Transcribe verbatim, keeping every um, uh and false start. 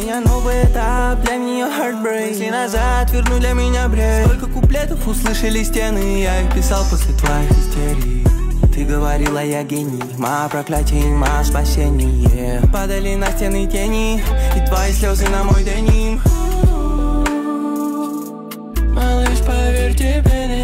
меня новый этап, для нее heartbreak. Мысли назад верну для меня бред. Сколько куплетов услышали стены, я их писал после твоих истерий. Ты говорила, я гений, ма проклятие, ма спасение. Падали на стены тени, и твои слезы на мой деним. Малыш, поверь, тебе не